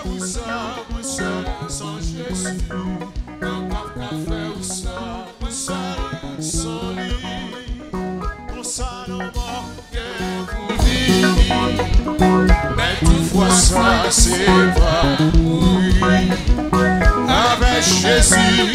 où ça, moi seul, sans Jésus. Moi pas qu'à faire où ça, moi seul, sans lui. Pour ça, non mort, pour vivre. Mais toutefois, ça, c'est pas oui. Avec Jésus,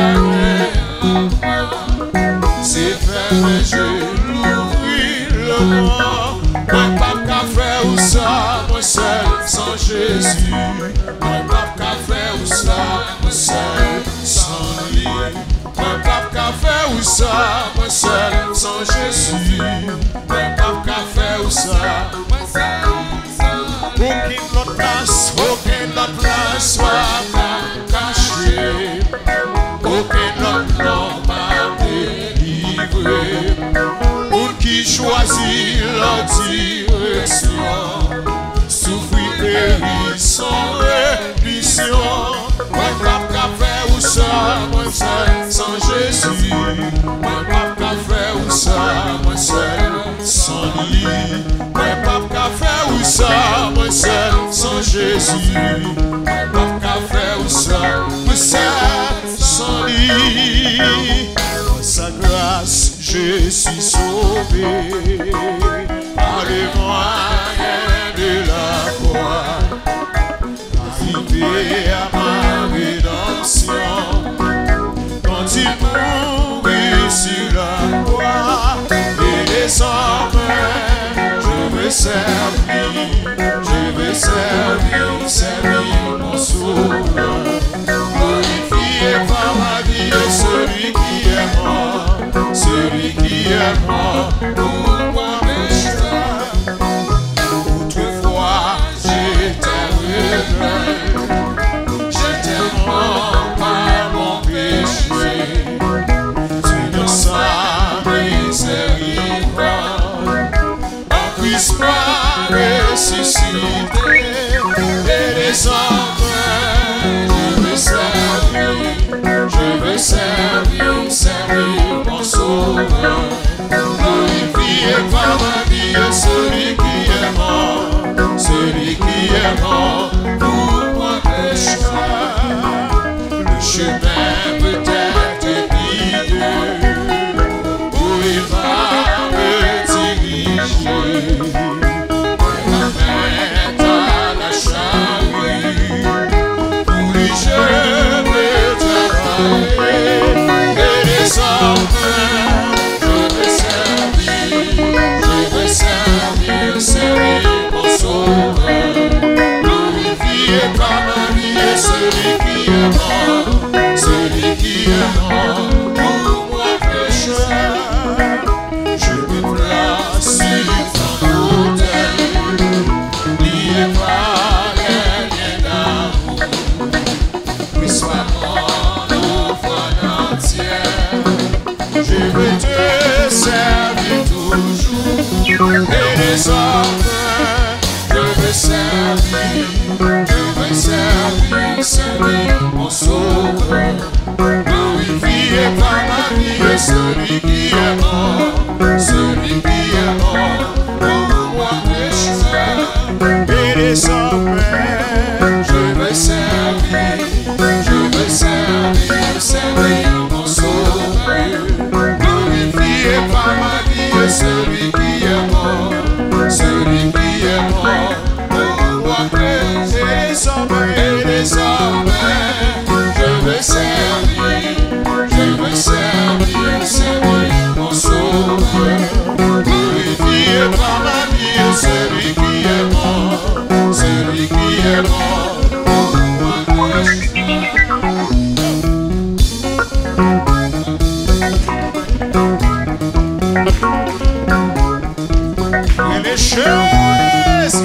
c'est faire mes yeux, l'ouvrir le mort. Moi pas qu'à faire où ça, moi seul, sans Jésus. Moi pas qu'à faire où ça, moi seul, sans lui. Moi pas qu'à faire où ça, moi seul, sans Jésus. Moi pas qu'à faire où ça, moi seul, sans lui. Aucune autre place soit cachée. Aucun autre nom m'a délivré. Pour qui choisit la direction, souffrir périr sans rémission. Moi pas qu'à faire où ça, moi seul, sans Jésus. Moi pas qu'à faire où ça, moi seul, sans lui. Moi pas qu'à faire où ça, moi seul, sans Jésus. Moi pas qu'à faire où ça, moi seul, sans lui. Par sa grâce, je suis sauvé par les moyens de la croix. Arrivé à ma rédemption, quand il mourit sur la croix, et désormais je veux servir, servir mon sauveur. Glorifié par ma vie, celui qui est mort, pour moi pécheur. Autrefois j'étais rebelle, j'étais mort par mon péché. Tu ne sais miséricorde, en Christ m'a ressuscité. Et désormais je veux servir mon sauveur. Glorifié par ma vie, celui qui est mort pour moi pécheur. Le chemin peut-être épineux, où il va me diriger. Ma main est à la charrue, pour lui je veux travailler. Et désormais je veux servir mon sauveur. Glorifié par ma vie, celui qui est mort pour moi pécheur. Je me place sur ton autel, lié par les liens d'amour. Oui, sois mon offrande entière. Je veux te servir toujours. Et désormais je veux servir mon sauveur. Glorifié par ma vie, celui qui est mort, pour moi pécheur. Et désormais je veux servir mon sauveur. Glorifié par ma vie, celui qui est mort, pour moi pécheur. Et désormais je veux servir mon sauveur. Glorifié par ma vie, celui qui est mort, pour moi pécheur. Et les choses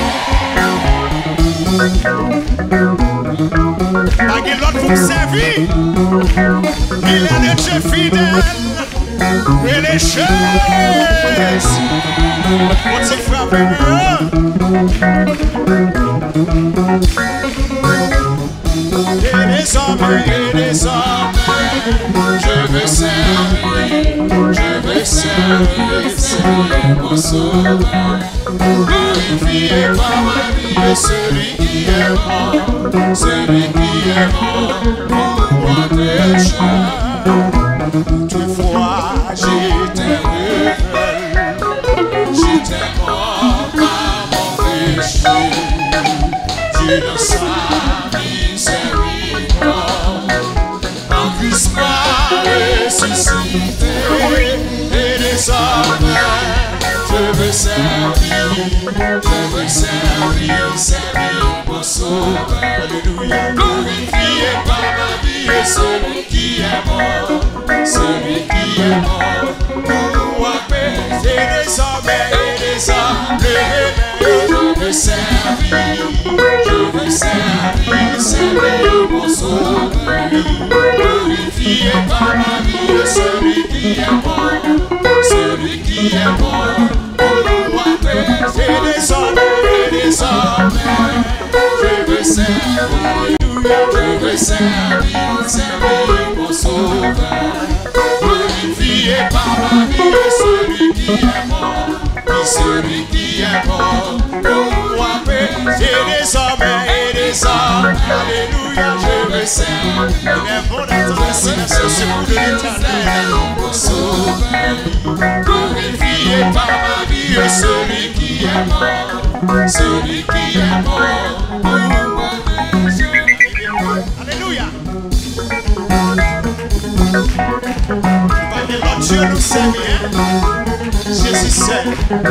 pas qu'il l'autre pour me servir. Il est de Dieu fidèle. Et les choses on t'y frappe mieux. Et désormais je veux servir mon sauveur. Glorifié par ma vie, celui qui est est mort, celui qui est mort pour mon péché. Toutefois, j'étais rebelle, j'étais mort par mon péché. Dieu dans sa miséricorde, en Christ m'a ressuscité, et désormais je veux servir mon sauveur. Alléluia. Glorifié par ma vie et celui qui est mort, celui qui est mort pour moi. Et désormais, je veux servir mon sauveur. Glorifié par ma vie et celui qui est mort, celui qui est mort pour moi. Et désormais, je veux servir mon sauveur. Glorifié par ma vie et celui qui est mort, celui qui est mort pour moi. Et désormais, alléluia, je veux servir. Il est bon d'entendre le secours de l'Éternel, mon sauveur. Glorifié par ma vie et celui qui est mort, celui qui est mort pour moi. Alléluia. Notre Dieu nous sait bien, Jésus sait.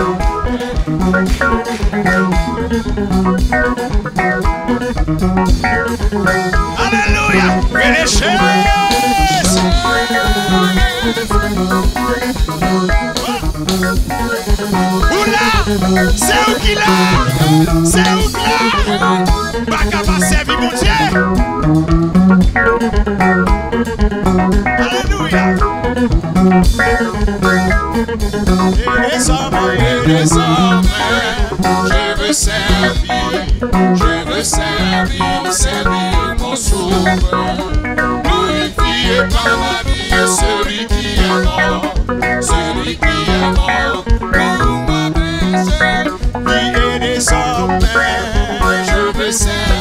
Alléluia. Oula, c'est où qu'il a, c'est où qu'il a, pas capable de servir mon Dieu. Alléluia. Et désormais, je veux servir mon sauveur. Glorifié par ma vie, celui qui est mort, celui qui est mort pour moi péché. Et désormais, je veux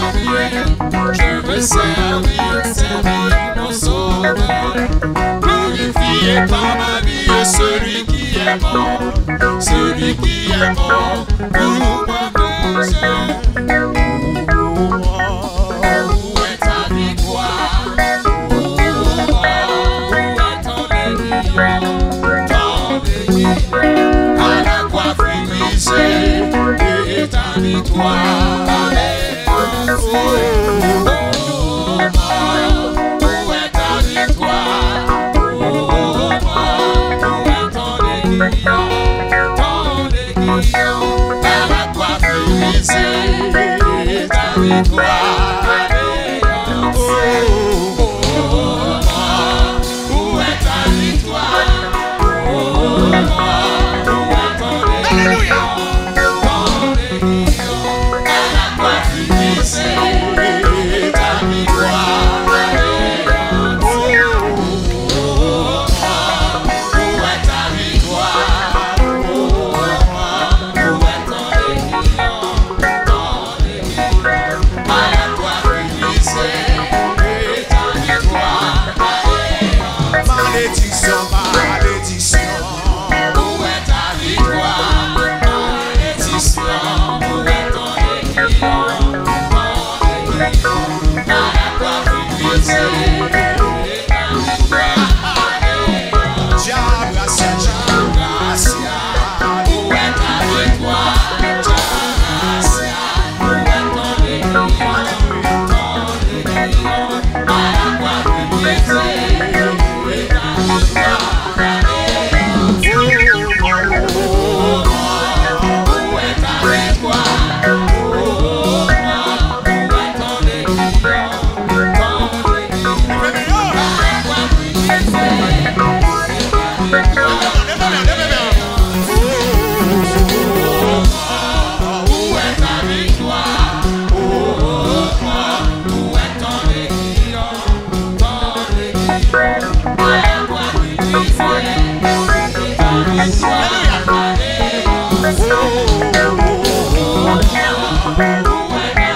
servir mon sauveur. Glorifié par ma vie, celui qui est mort, celui qui est mort pour moi péché. Où est ta victoire? Où est ton délivrance? À la croix brisée et ta victoire. Où est ta victoire? Ton aiguillon, à la croix brisée, ta victoire. Où est ta victoire? Où est ton aiguillon? Ton aiguillon, à la croix brisée, ta victoire. Alléluia.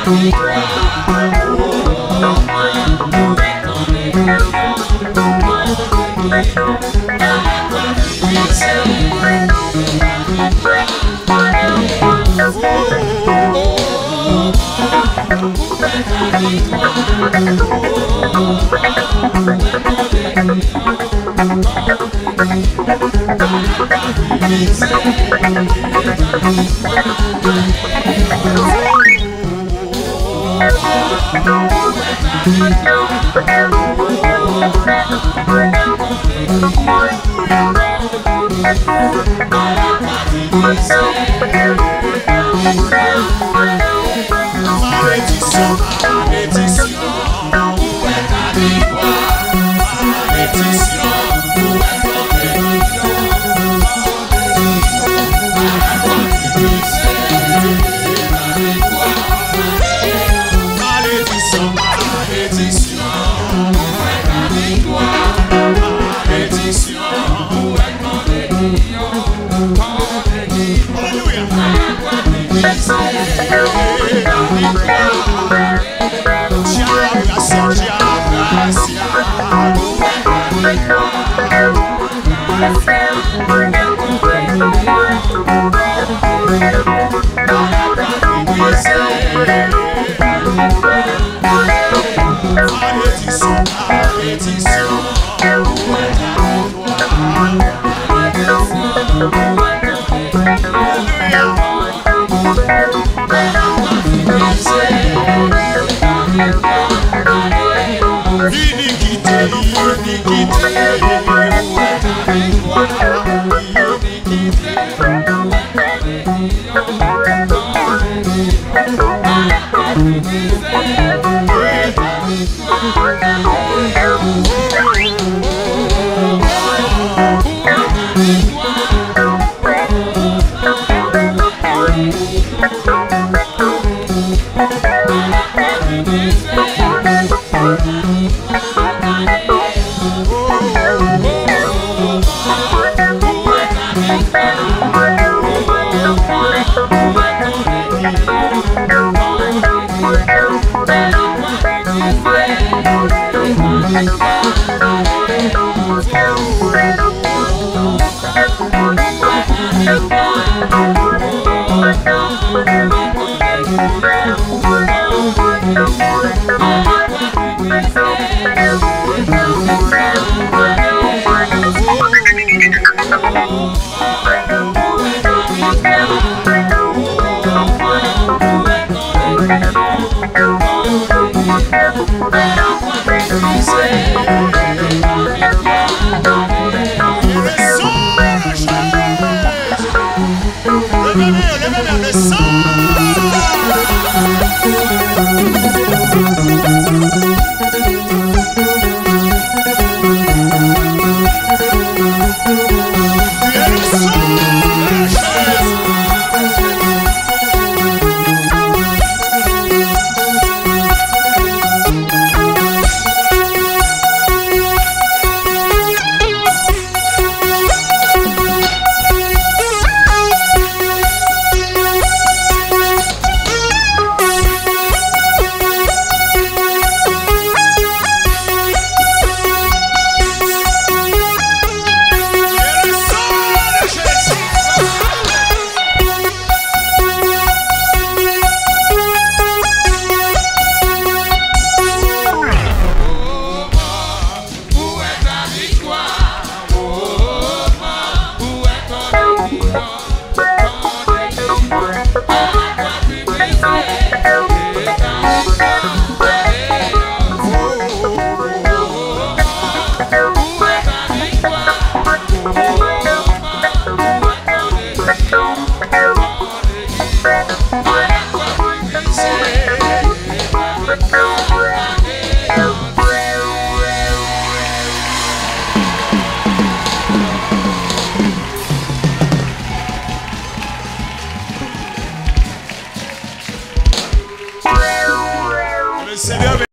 Seigneur.